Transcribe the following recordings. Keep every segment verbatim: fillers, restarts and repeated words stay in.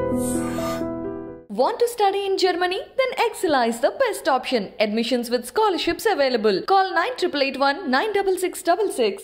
Want to study in Germany? Then Excella is the best option. Admissions with scholarships available. Call nine eight eight one nine six six six six.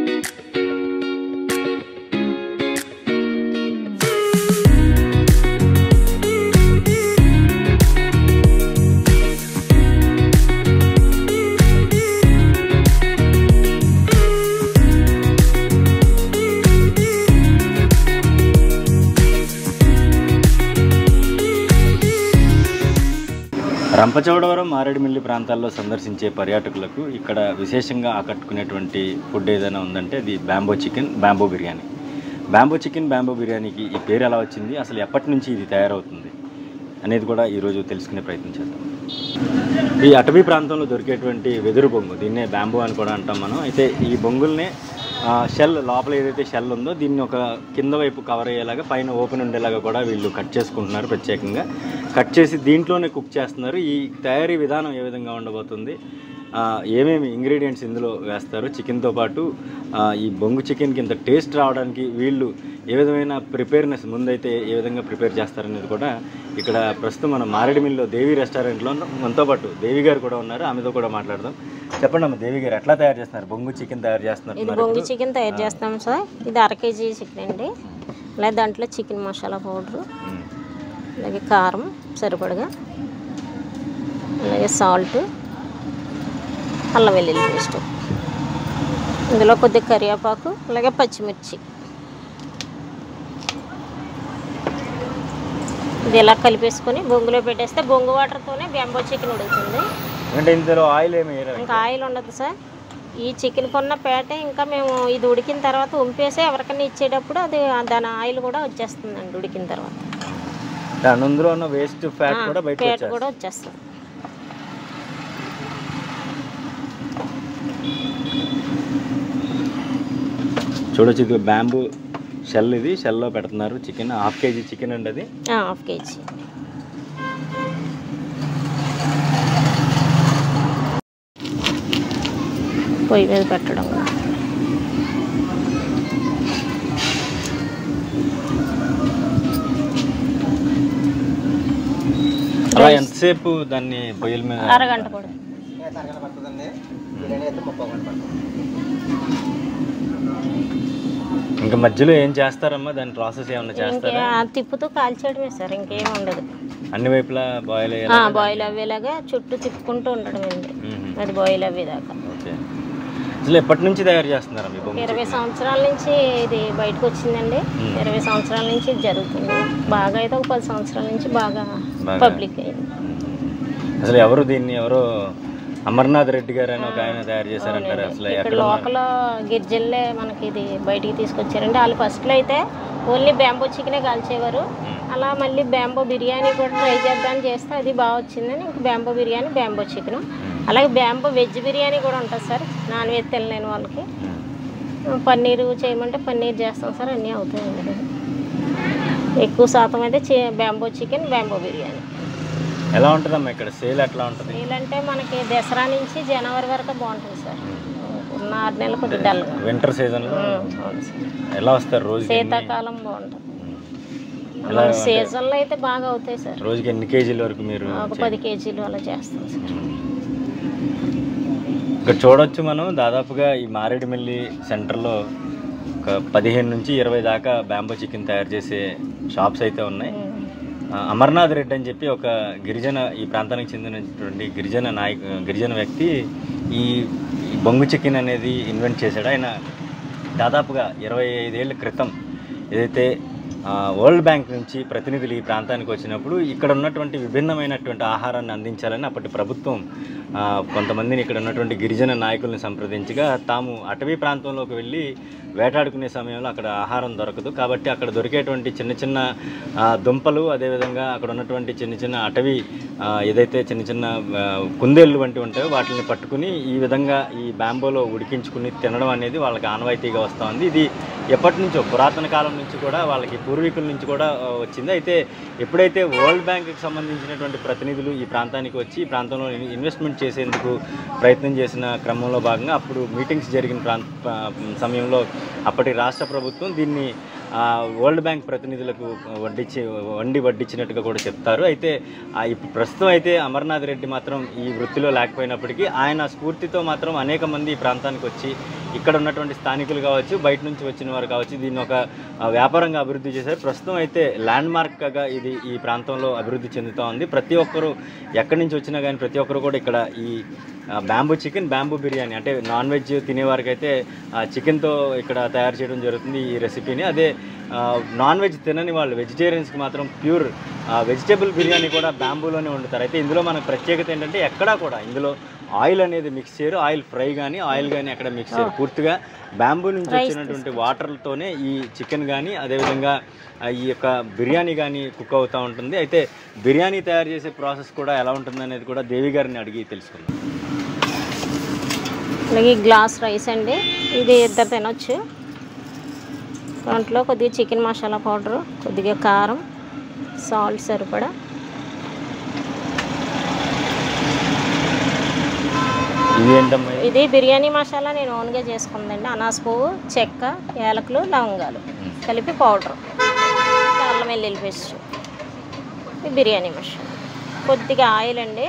Rampachodavaram Maredumilli ప్రాంతాల్లో సందర్శించే పర్యాటకులకు ఇక్కడ విశేషంగా ఆకట్టుకునేటువంటి food ఏదైనా ఉందంటే అది bamboo chicken bamboo biryani. Bamboo chicken bamboo బిర్యానీకి ఈ పేరు ఎలా వచ్చింది, అసలు ఎప్పటి నుంచి ఇది తయారవుతుంది అనేది కూడా ఈరోజు తెలుసుకునే ప్రయత్నం చేద్దాం. ఈ అటవీ ప్రాంతంలో దొరికేటువంటి వెదురు బొంగు, దీన్నే బ్యాంబో అని కూడా అంటాం మనం. అయితే ఈ బొంగుల్నే షెల్ లోపల ఏదైతే షెల్ ఉందో దీన్ని ఒక కింద వైపు కవర్ అయ్యేలాగా పైన ఓపెన్ ఉండేలాగా కూడా వీళ్ళు కట్ చేసుకుంటున్నారు. ప్రత్యేకంగా కట్ చేసి దీంట్లోనే కుక్ చేస్తున్నారు. ఈ తయారీ విధానం ఏ విధంగా ఉండబోతుంది, ఏమేమి ఇంగ్రీడియంట్స్ ఇందులో వేస్తారు, చికెన్తో పాటు ఈ బొంగు చికెన్కి ఇంత టేస్ట్ రావడానికి వీళ్ళు ఏ విధమైన ప్రిపేర్నెస్ ముందైతే ఏ విధంగా ప్రిపేర్ చేస్తారనేది కూడా ఇక్కడ ప్రస్తుతం మనం మారేడుమిల్లిలో దేవి రెస్టారెంట్లో మనతో పాటు దేవి గారు కూడా ఉన్నారు. ఆమెతో కూడా మాట్లాడదాం. చెప్పండి అమ్మ, దేవి గారు ఎట్లా తయారు చేస్తున్నారు బొంగు చికెన్ తయారు చేస్తున్నారు? ఇది బొంగు చికెన్ తయారు చేస్తాం సార్. ఇది అర కేజీ చికెన్ అండి. అలాగే దాంట్లో చికెన్ మసాలా పౌడరు, అలాగే కారం సరిపడగా, అలాగే సాల్ట్, అల్లం వెల్లుల్లి పేస్ట్, ఇందులో కొద్దిగా కరివేపాకు, అలాగే పచ్చిమిర్చి. ఇది ఇలా కలిపేసుకొని బొంగులో పెట్టేస్తే బొంగు వాటర్తోనే బ్యాంబో చికెన్ ఉడుకుతుంది. అంటే ఇందులో ఆయిల్ ఏమి ఇంకా ఆయిల్ ఉండదు సార్. ఈ చికెన్ కొన్న పేట ఇంకా మేము ఇది ఉడికిన తర్వాత ఉంపేసి ఎవరికైనా ఇచ్చేటప్పుడు అది దాని ఆయిల్ కూడా వచ్చేస్తుందండి. ఉడికిన తర్వాత అందులో ఉన్న వేస్ట్ ఫ్యాట్ కూడా బయట ఫ్యాట్ కూడా వచ్చేస్తుంది. చూడొచ్చు, ఇది బ్యాంబూ షెల్, ఇది షెల్లో పెడుతున్నారు చికెన్. హాఫ్ కేజీ చికెన్ అండి అది. హాఫ్ కేజీ పొయ్యి మీద పెట్టడం. అలా ఎంతసేపు దాన్ని పొయ్యిల మీద? అరగంట కూడా. ఇంకా మధ్యలో ఏం చేస్తారమ్మా, దాని ప్రాసెస్ ఏమన్నా చేస్తారా? తిప్పుతూ కాల్చేయడమే సార్, ఇంకేం ఉండదు. అన్ని వైపులా బాయిల్ బాయిల్ అవ్వేలాగా చుట్టూ తిప్పుకుంటూ ఉండడం అండి, అది బాయిల్ అవ్వేదాకా. ఓకే. అసలు ఎప్పటి నుంచి తయారు చేస్తున్నారా? ఇరవై సంవత్సరాల నుంచి ఇది బయటకు వచ్చిందండి. ఇరవై సంవత్సరాల నుంచి ఇది జరుగుతుంది. బాగా అయితే ఒక పది సంవత్సరాల నుంచి బాగా పబ్లిక్ అయింది. అసలు ఎవరు దీన్ని, ఎవరో అమర్నాథ్ రెడ్డి గారు అని ఒక ఆయన తయారు చేశారంటారు. అసలు ఇక్కడ లోకల్ గిరిజనులే మనకి ఇది బయటికి తీసుకొచ్చారండి. వాళ్ళు ఫస్ట్లో అయితే ఓన్లీ బ్యాంబో చికెనే కాల్చేవారు. అలా మళ్ళీ బ్యాంబో బిర్యానీ కూడా ట్రై చేద్దామని చేస్తే అది బాగా వచ్చిందని ఇంక బ్యాంబో బిర్యానీ, బ్యాంబో చికెన్, అలాగే బ్యాంబో వెజ్ బిర్యానీ కూడా ఉంటుంది సార్. నాన్ వెజ్ తినలేని వాళ్ళకి పన్నీరు చేయమంటే పన్నీర్ చేస్తాం సార్. అన్నీ అవుతాయండి. ఎక్కువ శాతం అయితే బ్యాంబో చికెన్, బ్యాంబో బిర్యానీ. ఎలా ఉంటుందమ్మా ఇక్కడ సేల్? ఎట్లా ఉంటుంది సేల్ అంటే మనకి దసరా నుంచి జనవరి వరకు బాగుంటుంది సార్. ఉన్న ఆరు నెలలు కొద్దిగా డల్గా. వింటర్ సీజన్లో ఎలా వస్తారు? రోజు శీతాకాలం బాగుంటుంది. సీజన్లో అయితే బాగా అవుతాయి సార్. రోజుకి ఎన్ని కేజీల వరకు మీరు? ఒక పది కేజీలు అలా చేస్తాం సార్. ఇక్కడ చూడొచ్చు మనం, దాదాపుగా ఈ మారేడుమిల్లి సెంటర్లో ఒక పదిహేను నుంచి ఇరవై దాకా బ్యాంబో చికెన్ తయారు చేసే షాప్స్ అయితే ఉన్నాయి. అమర్నాథ్ రెడ్డి అని చెప్పి ఒక గిరిజన, ఈ ప్రాంతానికి చెందినటువంటి గిరిజన నాయకు గిరిజన వ్యక్తి ఈ బొంగు చికెన్ అనేది ఇన్వెంట్ చేశాడు. ఆయన దాదాపుగా ఇరవై ఐదేళ్ల క్రితం ఏదైతే వరల్డ్ బ్యాంక్ నుంచి ప్రతినిధులు ఈ ప్రాంతానికి వచ్చినప్పుడు ఇక్కడ ఉన్నటువంటి విభిన్నమైనటువంటి ఆహారాన్ని అందించాలని అప్పటి ప్రభుత్వం కొంతమందిని ఇక్కడ ఉన్నటువంటి గిరిజన నాయకుల్ని సంప్రదించగా తాము అటవీ ప్రాంతంలోకి వెళ్ళి వేటాడుకునే సమయంలో అక్కడ ఆహారం దొరకదు కాబట్టి అక్కడ దొరికేటువంటి చిన్న చిన్న దుంపలు, అదేవిధంగా అక్కడ ఉన్నటువంటి చిన్న చిన్న అటవీ ఏదైతే చిన్న చిన్న కుందేళ్ళు వంటివి ఉంటాయో వాటిని పట్టుకుని ఈ విధంగా ఈ బ్యాంబోలో ఉడికించుకుని తినడం అనేది వాళ్ళకి ఆనవాయితీగా వస్తుంది. ఇది ఎప్పటి నుంచో పురాతన కాలం నుంచి కూడా వాళ్ళకి పూర్వీకుల నుంచి కూడా వచ్చింది. అయితే ఎప్పుడైతే వరల్డ్ బ్యాంక్కి సంబంధించినటువంటి ప్రతినిధులు ఈ ప్రాంతానికి వచ్చి ఈ ప్రాంతంలో ఇన్వెస్ట్మెంట్ చేసేందుకు ప్రయత్నం చేసిన క్రమంలో భాగంగా అప్పుడు మీటింగ్స్ జరిగిన ప్రాంత సమయంలో అప్పటి రాష్ట్ర ప్రభుత్వం దీన్ని వరల్డ్ బ్యాంక్ ప్రతినిధులకు వడ్డించి వండి వడ్డించినట్టుగా కూడా చెప్తారు. అయితే ఇప్పుడు ప్రస్తుతం అయితే అమర్నాథ్ రెడ్డి మాత్రం ఈ వృత్తిలో లేకపోయినప్పటికీ ఆయన స్ఫూర్తితో మాత్రం అనేక మంది ఈ ప్రాంతానికి వచ్చి ఇక్కడ ఉన్నటువంటి స్థానికులు కావచ్చు, బయట నుంచి వచ్చిన వారు కావచ్చు, దీన్ని ఒక వ్యాపారంగా అభివృద్ధి చేశారు. ప్రస్తుతం అయితే ల్యాండ్ మార్క్గా ఇది ఈ ప్రాంతంలో అభివృద్ధి చెందుతూ ఉంది. ప్రతి ఒక్కరూ ఎక్కడి నుంచి వచ్చినా కానీ ప్రతి ఒక్కరు కూడా ఇక్కడ ఈ బ్యాంబూ చికెన్, బ్యాంబూ బిర్యానీ అంటే నాన్ వెజ్ తినేవారికి అయితే చికెన్తో ఇక్కడ తయారు చేయడం జరుగుతుంది ఈ రెసిపీని. అదే నాన్ వెజ్ తినని వాళ్ళు వెజిటేరియన్స్కి మాత్రం ప్యూర్ వెజిటేబుల్ బిర్యానీ కూడా బ్యాంబూలోనే వండుతారు. అయితే ఇందులో మనకు ప్రత్యేకత ఏంటంటే ఎక్కడా కూడా ఇందులో ఆయిల్ అనేది మిక్స్ చేయరు, ఆయిల్ ఫ్రై కానీ ఆయిల్ కానీ ఎక్కడ మిక్స్ చేయరు. పూర్తిగా బ్యాంబూ నుంచి వచ్చినటువంటి వాటర్తోనే ఈ చికెన్ కానీ అదేవిధంగా ఈ యొక్క బిర్యానీ కానీ కుక్ అవుతూ ఉంటుంది. అయితే బిర్యానీ తయారు చేసే ప్రాసెస్ కూడా ఎలా ఉంటుంది అనేది కూడా దేవి గారిని అడిగి తెలుసుకుందాం. అలాగే గ్లాస్ రైస్ అండి, ఇది ఇద్దరు తినొచ్చు. దాంట్లో కొద్దిగా చికెన్ మసాలా పౌడరు, కొద్దిగా కారం, సాల్ట్ సరిపడా, ఇది బిర్యానీ మసాలా నేను ఓన్గా చేసుకుందండి. అనాస పువ్వు, చెక్క, యాలకులు, లవంగాలు కలిపి పౌడరు, అల్లం వెల్లుల్లి పేస్ట్, బిర్యానీ మసాలా, కొద్దిగా ఆయిల్ అండి.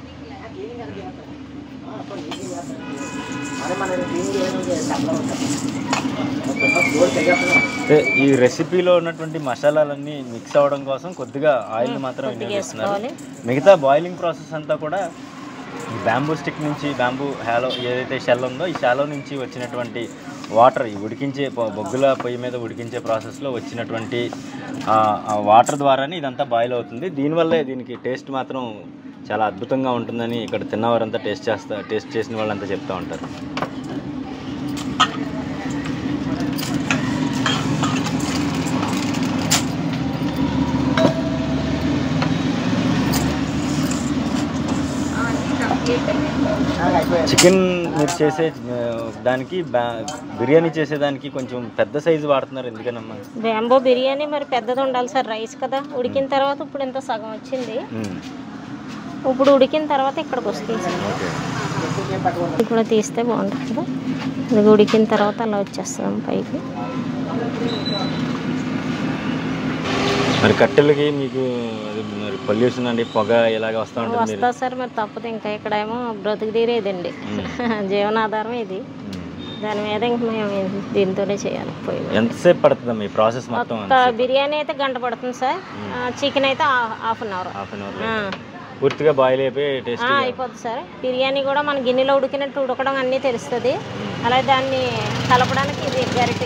ఈ రెసిపీలో ఉన్నటువంటి మసాలాలన్నీ మిక్స్ అవ్వడం కోసం కొద్దిగా ఆయిల్ మాత్రం వేస్తున్నారు. మిగతా బాయిలింగ్ ప్రాసెస్ అంతా కూడా బ్యాంబూ స్టిక్ నుంచి, బ్యాంబూ హ్యాలో ఏదైతే షెల్ ఉందో ఈ షాలో నుంచి వచ్చినటువంటి వాటర్, ఈ ఉడికించే బొగ్గుల పొయ్యి మీద ఉడికించే ప్రాసెస్లో వచ్చినటువంటి వాటర్ ద్వారానే ఇదంతా బాయిల్ అవుతుంది. దీనివల్లే దీనికి టేస్ట్ మాత్రం చాలా అద్భుతంగా ఉంటుందని ఇక్కడ తిన్నవారంతా టేస్ట్ చేస్తా టేస్ట్ చేసిన వాళ్ళంతా చెప్తూ ఉంటారు. చికెన్ మీరు చేసే దానికి బిర్యానీ చేసేదానికి కొంచెం పెద్ద సైజు వాడుతున్నారు, ఎందుకనమ్మా? బ్యాంబో బిర్యానీ మరి పెద్దది ఉండాలి సార్, రైస్ కదా. ఉడికిన తర్వాత ఇప్పుడు ఇంత సగం వచ్చింది, ఇప్పుడు ఉడికిన తర్వాత ఇక్కడికి వస్తుంది సార్. ఇప్పుడు తీస్తే బాగుంటుంది కదా, ఇది ఉడికిన తర్వాత అలా వచ్చేస్తాం పైకి. మరి కట్టెలకి మీకు మరి పొల్యూషన్ అండి, పొగ ఇలాగ వస్తూ ఉంటుంది. వస్తా సార్, మరి తప్పదు. ఇంకా ఇక్కడేమో బ్రతుకు తీరేదండి, జీవనాధారం ఇది. దాని మీద ఇంక మేము దీంతోనే చేయాలి. ఎంతసేపు పడుతుంది ఈ ప్రాసెస్ మొత్తం? బిర్యానీ అయితే గంట పడుతుంది సార్, చికెన్ అయితే half an hour. Half an hour పూర్తిగా బాయిల్ అయిపోయి టేస్ట్ అయిపోద్ది సార్. బిర్యానీ కూడా మన గిన్నెలో ఉడికినట్టు ఉడకడం అన్నీ తెలుస్తుంది. అలాగే దాన్ని కలపడానికి ఇది గరిటె.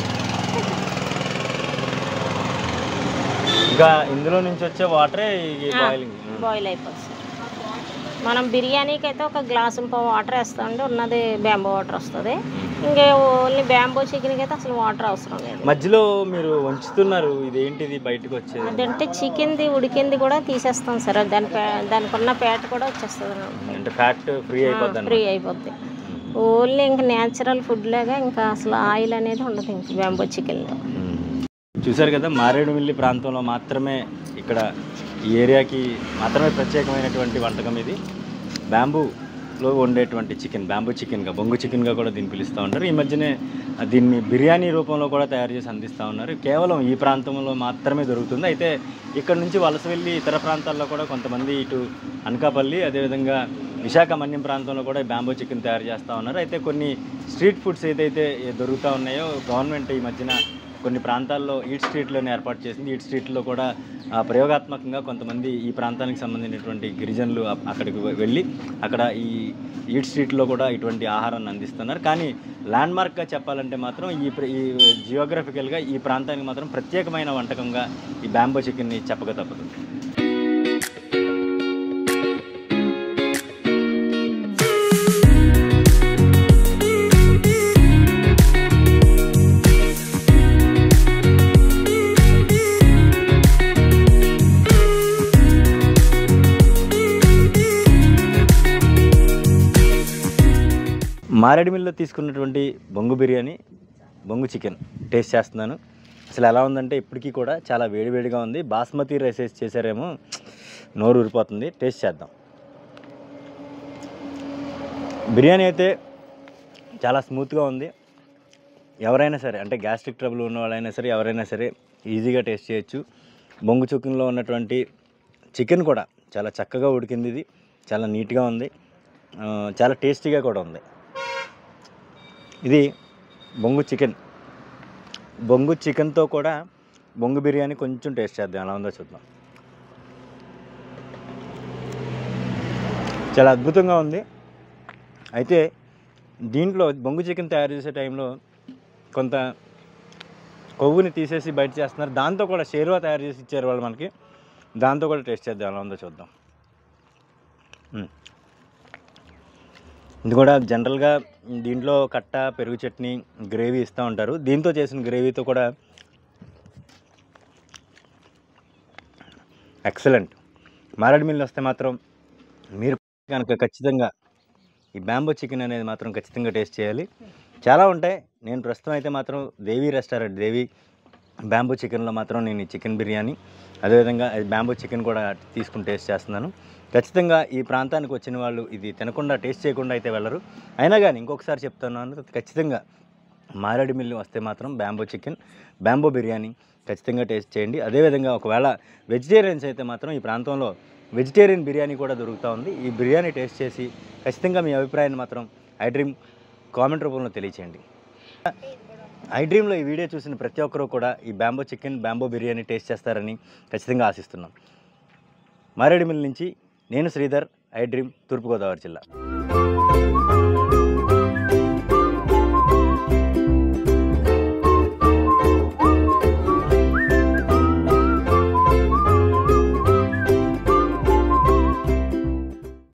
ఇంకా ఇందులో నుంచి వచ్చే వాటరే బాయిలింగ్ బాయిల్ అయిపోతుంది సార్. మనం బిర్యానీకి అయితే ఒక గ్లాసు వాటర్ వేస్తామండి, ఉన్నది బ్యాంబో వాటర్ వస్తుంది. ఇంకా ఓన్లీ బ్యాంబో చికెన్కి అయితే అసలు వాటర్ అవసరం లేదు. మధ్యలో మీరు వంచుతున్నారు, ఇదేంటిది బయటకు వచ్చేది? అదంటే చికెన్ది ఉడికింది కూడా తీసేస్తాం సార్, దాని దానికి ఉన్న ఫ్యాట్ కూడా వచ్చేస్తుంది. అంటే ఫ్యాట్ ఫ్రీ అయిపోద్ది? ఫ్రీ అయిపోద్ది. ఓన్లీ ఇంకా న్యాచురల్ ఫుడ్ లాగా ఇంకా అసలు ఆయిల్ అనేది ఉండదు ఇంక బ్యాంబో చికెన్లో. చూసారు కదా, మారేడుమిల్లి ప్రాంతంలో మాత్రమే, ఇక్కడ ఈ ఏరియాకి మాత్రమే ప్రత్యేకమైనటువంటి వంటకం ఇది. బ్యాంబూలో వండేటువంటి చికెన్, బ్యాంబూ చికెన్గా, బొంగు చికెన్గా కూడా దీన్ని పిలుస్తూ ఉంటారు. ఈ మధ్యనే దీన్ని బిర్యానీ రూపంలో కూడా తయారు చేసి అందిస్తూ ఉన్నారు. కేవలం ఈ ప్రాంతంలో మాత్రమే దొరుకుతుంది. అయితే ఇక్కడ నుంచి వలస వెళ్ళి ఇతర ప్రాంతాల్లో కూడా కొంతమంది ఇటు అనకాపల్లి, అదేవిధంగా విశాఖ మన్యం ప్రాంతంలో కూడా బ్యాంబూ చికెన్ తయారు చేస్తూ ఉన్నారు. అయితే కొన్ని స్ట్రీట్ ఫుడ్స్ ఏదైతే దొరుకుతూ ఉన్నాయో గవర్నమెంట్ ఈ మధ్యన కొన్ని ప్రాంతాల్లో ఈట్ స్ట్రీట్లోనే ఏర్పాటు చేసింది. ఈట్ స్ట్రీట్లో కూడా ప్రయోగాత్మకంగా కొంతమంది ఈ ప్రాంతానికి సంబంధించినటువంటి గిరిజనులు అక్కడికి వెళ్ళి అక్కడ ఈ ఈట్ స్ట్రీట్లో కూడా ఇటువంటి ఆహారాన్ని అందిస్తున్నారు. కానీ ల్యాండ్ మార్క్గా చెప్పాలంటే మాత్రం ఈ ఈ జియోగ్రఫికల్గా ఈ ప్రాంతానికి మాత్రం ప్రత్యేకమైన వంటకంగా ఈ బ్యాంబో చికెన్ని చెప్పక తప్పదు. మారేడుమిల్లిలో తీసుకున్నటువంటి బొంగు బిర్యానీ, బొంగు చికెన్ టేస్ట్ చేస్తున్నాను. అసలు ఎలా ఉందంటే ఇప్పటికీ కూడా చాలా వేడివేడిగా ఉంది. బాస్మతి రైస్ వేసి చేశారేమో, నోరు ఊరిపోతుంది. టేస్ట్ చేద్దాం. బిర్యానీ అయితే చాలా స్మూత్గా ఉంది. ఎవరైనా సరే, అంటే గ్యాస్ట్రిక్ ట్రబుల్ ఉన్న వాళ్ళైనా సరే, ఎవరైనా సరే ఈజీగా టేస్ట్ చేయొచ్చు. బొంగు చికెన్లో ఉన్నటువంటి చికెన్ కూడా చాలా చక్కగా ఉడికింది. ఇది చాలా నీట్గా ఉంది, చాలా టేస్టీగా కూడా ఉంది. ఇది బొంగు చికెన్. బొంగు చికెన్తో కూడా బొంగు బిర్యానీ కొంచెం టేస్ట్ చేద్దాం, ఎలా ఉందో చూద్దాం. చాలా అద్భుతంగా ఉంది. అయితే దీంట్లో బొంగు చికెన్ తయారు చేసే టైంలో కొంత కొవ్వుని తీసేసి బయట చేస్తున్నారు. దాంతో కూడా షేర్వా తయారు చేసి ఇచ్చారు వాళ్ళు మనకి. దాంతో కూడా టేస్ట్ చేద్దాం, ఎలా ఉందో చూద్దాం. ఇది కూడా జనరల్గా దీంట్లో కట్ట, పెరుగు చట్నీ, గ్రేవీ ఇస్తూ ఉంటారు. దీంతో చేసిన గ్రేవీతో కూడా ఎక్సలెంట్. మారేడుమిల్లి వస్తే మాత్రం మీరు కనుక ఖచ్చితంగా ఈ బ్యాంబో చికెన్ అనేది మాత్రం ఖచ్చితంగా టేస్ట్ చేయాలి. చాలా ఉంటాయి. నేను ప్రస్తుతం అయితే మాత్రం దేవి రెస్టారెంట్, దేవి బ్యాంబో చికెన్లో మాత్రం నేను ఈ చికెన్ బిర్యానీ, అదేవిధంగా బ్యాంబో చికెన్ కూడా తీసుకుని టేస్ట్ చేస్తున్నాను. ఖచ్చితంగా ఈ ప్రాంతానికి వచ్చిన వాళ్ళు ఇది తినకుండా, టేస్ట్ చేయకుండా అయితే వెళ్ళరు. అయినా కానీ ఇంకొకసారి చెప్తున్నాను, ఖచ్చితంగా మారేడుమిల్లి వస్తే మాత్రం బ్యాంబో చికెన్, బ్యాంబో బిర్యానీ ఖచ్చితంగా టేస్ట్ చేయండి. అదేవిధంగా ఒకవేళ వెజిటేరియన్స్ అయితే మాత్రం ఈ ప్రాంతంలో వెజిటేరియన్ బిర్యానీ కూడా దొరుకుతూ ఉంది. ఈ బిర్యానీ టేస్ట్ చేసి ఖచ్చితంగా మీ అభిప్రాయాన్ని మాత్రం ఐడ్రీమ్ కామెంట్ రూపంలో తెలియచేయండి. ఐడ్రీమ్లో ఈ వీడియో చూసిన ప్రతి ఒక్కరూ కూడా ఈ bamboo chicken, bamboo biryani taste చేస్తారని ఖచ్చితంగా ఆశిస్తున్నాం. మారేడుమిల్లి నుంచి నేను శ్రీధర్, ఐడ్రీమ్, తూర్పుగోదావరి జిల్లా.